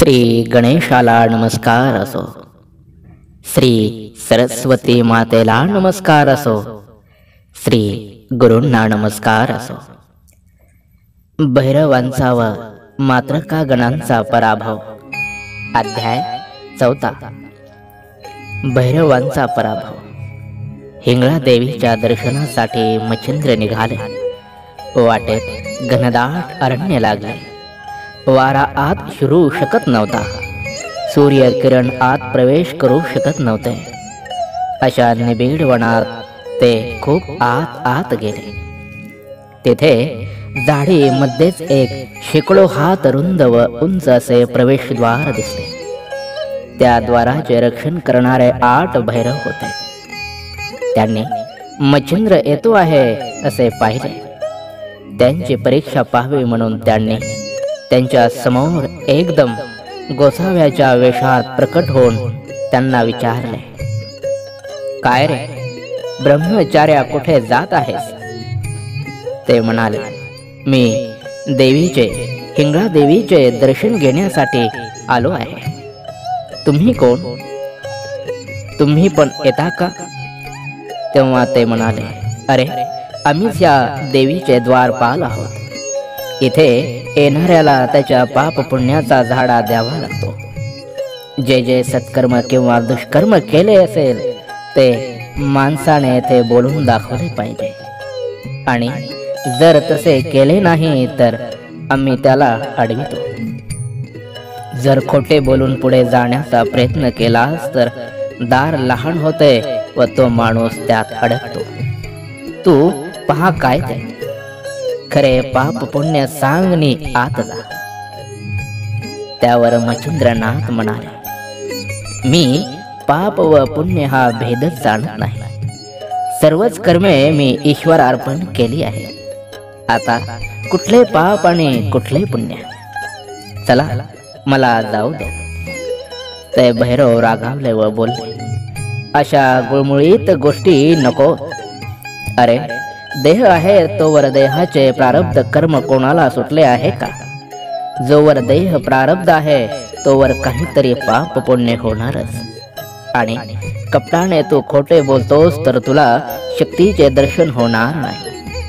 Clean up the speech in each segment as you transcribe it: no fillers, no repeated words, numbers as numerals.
श्री गणेशाला नमस्कार असो, श्री सरस्वती मातेला नमस्कार असो, श्री गुरूंना नमस्कार असो. भैरवांचा व मातृका गणांचा पराभव. अध्याय 4. भैरवांचा पराभव. हिंगळा देवीच्या दर्शनासाठी मच्छिंद्र निघाले. वाटेत घनदाट अरण्य लागले. वारा आत शिरू शकत नव्हता. सूर्य किरण आत प्रवेश करू शकत नव्हते. अशा निबिड वनात ते खूप आत गेले. तिथे झाडी मध्येच एक शेकडो हात रुंद व उंच असे प्रवेशद्वार दिसले. त्या द्वाराचे रक्षण करणारे 8 भैरव होते. त्यांनी मच्छिंद्र येतो आहे असे पाहिले. त्यांची परीक्षा पाहावी म्हणून त्यांनी त्यांच्या समोर एकदम गोसाव्याच्या वेशात प्रकट होऊन त्यांना विचारले, काय रे ब्रह्मचार्या, कुठे जात आहेस? ते म्हणाले, मी देवीचे, हिंगळा देवीचे दर्शन घेण्यासाठी आलो आहे. तुम्ही कोण? तुम्ही पण येता का? तेव्हा ते म्हणाले, अरे आम्हीच या देवीचे द्वारपाल आहोत. इथे येणाऱ्याला त्याच्या पाप पुण्याचा झाडा द्यावा लागतो. जे जे सत्कर्म किंवा दुष्कर्म केले असेल ते माणसाने येथे बोलून दाखवले पाहिजे. आणि जर तसे केले नाही तर आम्ही त्याला अडवितो. जर खोटे बोलून पुढे जाण्याचा प्रयत्न केलास तर दार लहान होते व तो माणूस त्यात अडकतो. तू पहा काय ते. खरे पाप पुण्य सांगनी आत जा. त्यावर मच्छिंद्रनाथ म्हणाले, मी पाप व पुण्य हा भेदच जाणत नाही. सर्वच कर्मे मी ईश्वर अर्पण केली आहे. आता कुठले पाप आणि कुठले पुण्य? चला मला जाऊ द्या. ते भैरव रागावले व बोलले, अशा गुळमुळीत गोष्टी नको. अरे देह आहे तोवर देहाचे प्रारब्ध कर्म कोणाला सुटले आहे का? जोवर देह प्रारब्ध आहे तोवर काहीतरी पाप पुण्य होणारच. आणि कपटाने तू खोटे बोलतोस तर तुला शक्तीचे दर्शन होणार नाही.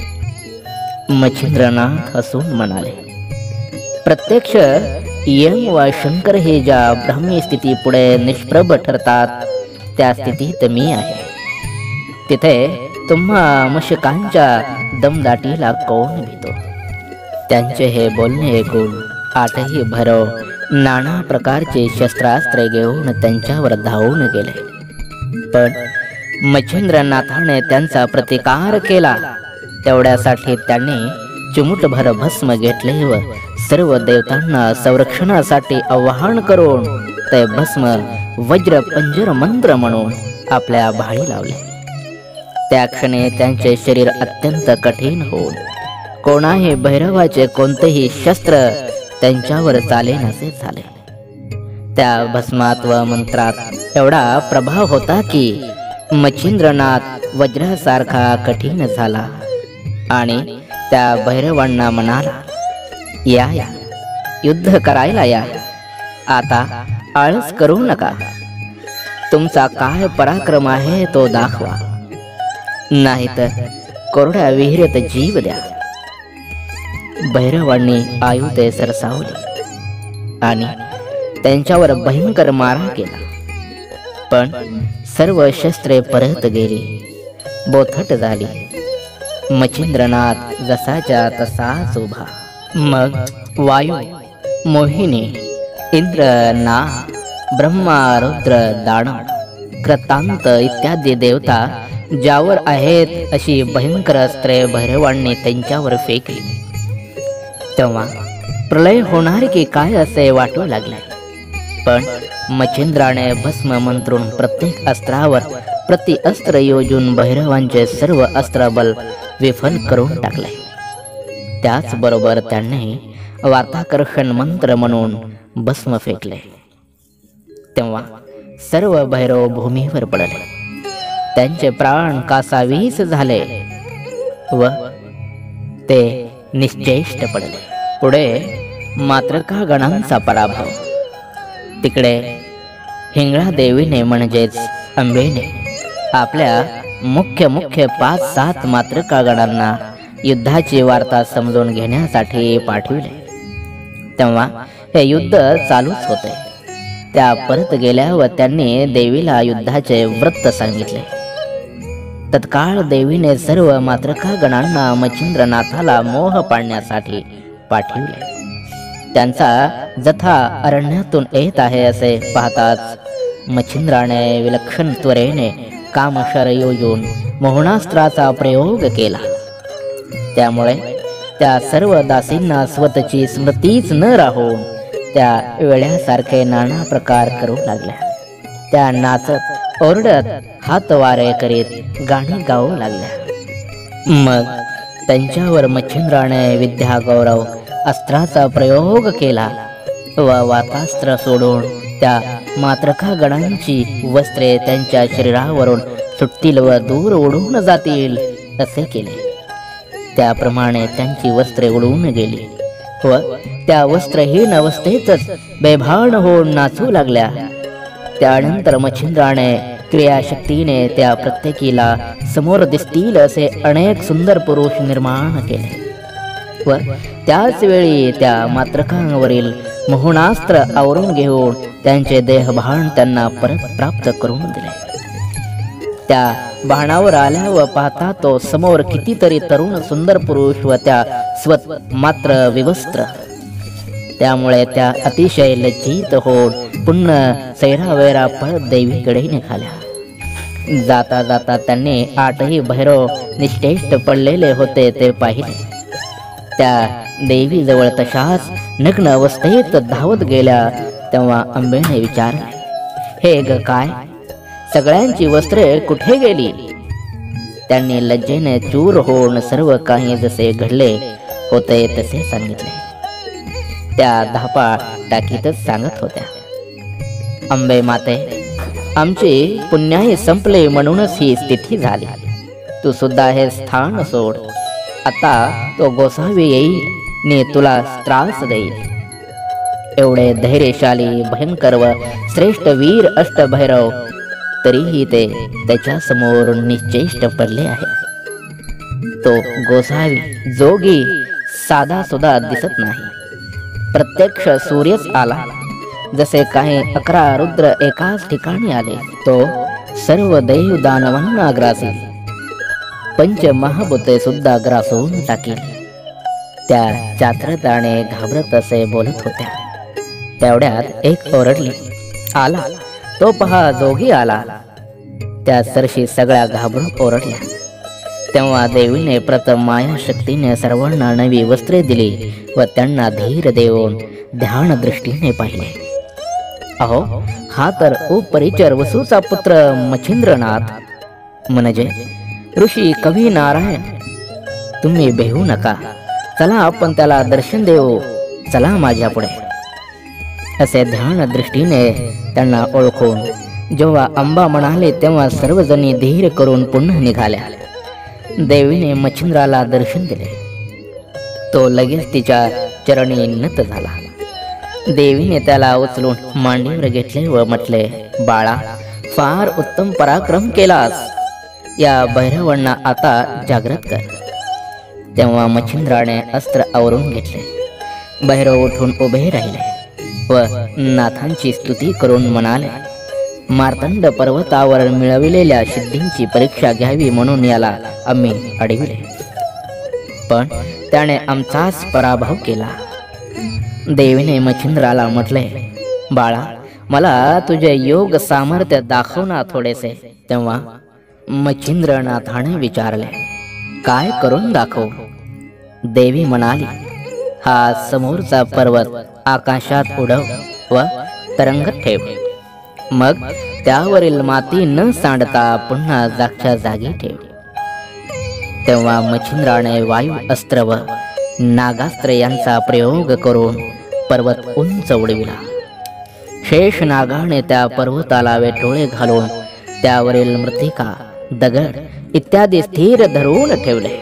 मच्छिंद्रनाथ हसून म्हणाले, प्रत्यक्ष यम व शंकर हे ज्या ब्राह्मी स्थिती पुढे निष्प्रभ ठरतात त्या स्थितीत मी आहे. तिथे तुम्हा मशकांच्या दमदाटीला कोण भीतो? त्यांचे हे बोलणे ऐकून 8ही भैरव नाना प्रकारचे शस्त्रास्त्रे घेऊन त्यांच्यावर धावून गेले. पण मच्छिंद्रनाथाने त्यांचा प्रतिकार केला. तेवढ्यासाठी त्यांनी चिमुटभर भस्म घेतले व सर्व देवतांना संरक्षणासाठी आवाहन करून ते भस्म वज्र पंजर मंत्र म्हणून आपल्या भाळी लावले. त्या क्षणी त्यांचे शरीर अत्यंत कठीण होऊन कोणाही भैरवाचे कोणतेही शस्त्र त्यांच्यावर चालेनासे झाले. त्या भस्मात व मंत्रात एवढा प्रभाव होता की मच्छिंद्रनाथ वज्रासारखा कठीण झाला आणि त्या भैरवांना म्हणाला, या या युद्ध करायला या. आता आळस करू नका. तुमचा काय पराक्रम आहे तो दाखवा, नाहीतर कोरड्या विहिरीत जीव द्या. भैरवांनी आयुधे सरसावली आणि त्यांच्यावर भयंकर मारा केला. पण सर्व शस्त्रे परत गेली, बोथट झाली. मच्छिंद्रनाथ जसाच्या तसाच उभा. मग वायू, मोहिनी, इंद्र, नाग, ब्रह्मा, रुद्र, दानव, कृतांत इत्यादी देवता ज्यावर आहेत अशी भयंकर अस्त्रे भैरवांनी त्यांच्यावर फेकली. तेव्हा प्रलय होणार की काय असे वाटू लागले. पण मच्छिंद्राने भस्म मंत्रून प्रत्येक अस्त्रावर प्रति अस्त्र योजून भैरवांचे सर्व अस्त्रबल विफल करून टाकले. त्याचबरोबर त्यांनी वाताकर्षण मंत्र म्हणून भस्म फेकले. तेव्हा सर्व भैरव भूमीवर पडले. त्यांचे प्राण कासावीस झाले व ते निश्चेष्ट पडले. पुढे मातृका गणांचा पराभव. तिकडे हिंगळा देवीने म्हणजेच अंबेने आपल्या मुख्य 5-7 मातृका गणांना युद्धाची वार्ता समजून घेण्यासाठी पाठविले. तेव्हा हे युद्ध चालूच होते. त्या परत गेल्या व त्यांनी देवीला युद्धाचे वृत्त सांगितले. तत्काळ देवीने सर्व मातृका गणांना मच्छिंद्रनाथाला मोह पाडण्यासाठी पाठविले. त्यांचा जथा अरण्यातून येत आहे असे पाहताच मच्छिंद्राने विलक्षण त्वरेने कामशर योजून मोहनास्त्राचा प्रयोग केला. त्यामुळे त्या सर्व दासींना स्वतःची स्मृतीच न राहून त्या वेड्यासारखे नाना प्रकार करू लागल्या. त्या नाचत ओरडत हातवारे करीत गाणी गाऊ लागल्या. मग त्यांच्यावर मच्छिंद्राने विद्या गौरव अस्त्राचा प्रयोग केला व वातास्त्र सोडून त्या मातृका गणांची वस्त्रे त्यांच्या शरीरावरून सुटतील व दूर उडून जातील असे केले. त्याप्रमाणे त्यांची वस्त्रे उडून गेली व त्या वस्त्रहीन अवस्थेतच बेभान होऊन नाचू लागल्या. त्यानंतर मच्छिंद्राने क्रियाशक्तीने त्या प्रत्येकीला समोर दिसतील असे अनेक सुंदर पुरुष निर्माण केले व त्याच वेळी त्या मातृकांवरील मोहनास्त्र आवरून घेऊन त्यांचे देहभान त्यांना परत प्राप्त करून दिले. त्या बाणावर आल्या व पाहता तो समोर कितीतरी तरुण सुंदर पुरुष व त्या स्वत मात्र विवस्त्र. त्यामुळे त्या अतिशय लज्जित होऊन पुन्हा सैरावैरा पळत देवीकडे निघाल्या. जाता जाता त्यांनी 8ही भैरव निश्चेष्ट पडलेले होते ते पाहिले. त्या देवीजवळ तशाच नग्न अवस्थेत धावत गेल्या. तेव्हा अंबेने विचारले, हे ग काय, सगळ्यांची वस्त्रे कुठे गेली? त्यांनी लज्जेने चूर होऊन सर्व काही जसे घडले होते तसे सांगितले. त्या धापा टाकीतच सांगत होत्या, अंबे माते, आमची पुण्याही संपले म्हणूनच ही स्थिती झाली. तू सुद्धा हे स्थान सोड. आता तो गोसावी येईल ने तुला त्रास देईल. एवढे धैर्यशाली भयंकर व श्रेष्ठ वीर अष्टभैरव तरीही ते त्याच्या समोर निश्चेष्ट पडले आहे. तो गोसावी जोगी साधा सुद्धा दिसत नाही. प्रत्यक्ष सूर्यच आला. जसे काही 11 रुद्र एकाच ठिकाणी आले. तो सर्व देव दानवांना ग्रासेल. पंचमहाभूते सुद्धा ग्रासून टाकील. त्या चात्रताने घाबरत असे बोलत होत्या. तेवढ्यात एक ओरडली, आला, तो पहा जोगी आला. त्या सरशी सगळ्या घाबरून ओरडल्या. तेव्हा देवीने प्रथम माया शक्तीने सर्वांना नवी वस्त्रे दिली व त्यांना धीर देऊन ध्यान दृष्टीने पाहिले. अहो, हा तर उपरिचर वसूचा पुत्र मच्छिंद्रनाथ म्हणजे ऋषी कवी नारायण. तुम्ही भेऊ नका. चला आपण त्याला दर्शन देऊ. चला माझ्या पुढे. असे ध्यान दृष्टीने त्यांना ओळखून जेव्हा अंबा म्हणाले तेव्हा सर्वजणी धीर करून पुन्हा निघाल्या. देवीने मच्छिंद्राला दर्शन दिले. तो लगेच तिच्या चरणी नत झाला. देवीने त्याला उचलून मांडीवर घेतले व म्हटले, बाळा, फार उत्तम पराक्रम केलास. या भैरवांना आता जागृत कर. तेव्हा मच्छिंद्राने अस्त्र आवरून घेतले. भैरव उठून उभे राहिले व नाथांची स्तुती करून म्हणाले, मार्तंड पर्वतावर मिळविलेल्या सिद्धींची परीक्षा घ्यावी म्हणून याला आम्ही अडविले, पण त्याने आमचाच पराभव केला. देवीने मच्छिंद्राला म्हटले, बाळा, मला तुझे योग सामर्थ्य दाखव ना थोडेसे. तेव्हा मच्छिंद्रनाथाने विचारले, काय करून दाखव? देवी म्हणाली, हा समोरचा पर्वत आकाशात उडव व तरंगत ठेव. मग त्यावरील माती न सांडता पुन्हा जागच्या जागी ठेव. तेव्हा मच्छिंद्राने वायू अस्त्र व नागास्त्र यांचा प्रयोग करून पर्वत उंच उडविला. शेष नागाने त्या पर्वताला वेटोळे घालून त्यावरील मृत्तिका, दगड इत्यादी स्थिर धरून ठेवले.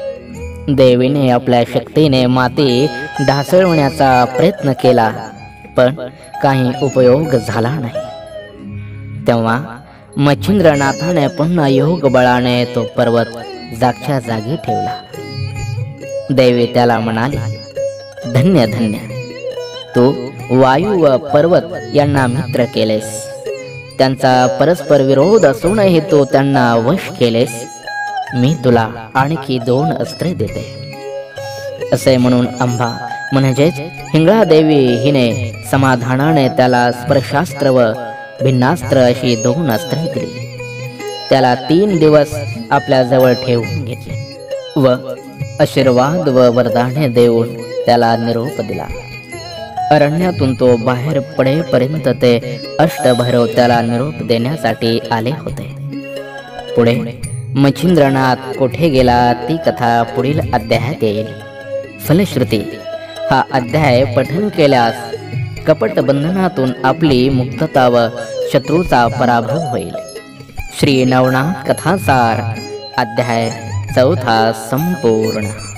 देवीने आपल्या शक्तीने माती ढासळवण्याचा प्रयत्न केला, पण काही उपयोग झाला नाही. तेव्हा मच्छिंद्रनाथाने पुन्हा योग बळाने तो पर्वत जागच्या जागी ठेवला. देवी त्याला म्हणाली, धन्य धन्य, तू वायू व पर्वत यांना मित्र केलेस. त्यांचा परस्पर विरोध असूनही तू त्यांना वश केलेस. मी तुला आणखी 2 अस्त्रे देते. असे म्हणून अंबा म्हणजेच हिंगळा देवी हिने समाधानाने त्याला स्पर्शास्त्र व भिन्नास्त्र अशी 2 अस्त्रे दिली. त्याला 3 दिवस आपल्या जवळ ठेवून घेतले व आशीर्वाद व वरदाने देऊन त्याला निरोप दिला. अरण्यातून तो बाहेर पडेपर्यंत ते अष्टभैरव त्याला निरोप देण्यासाठी आले होते. पुढे मच्छिंद्रनाथ कोठे गेला ती कथा पुढील अध्यायात येईल. फलश्रुती हा अध्याय पठन केल्यास कपटबंधनातून आपली मुक्तता व शत्रूचा पराभव होईल. श्री नवनाथ कथा सार अध्याय 4 संपूर्ण.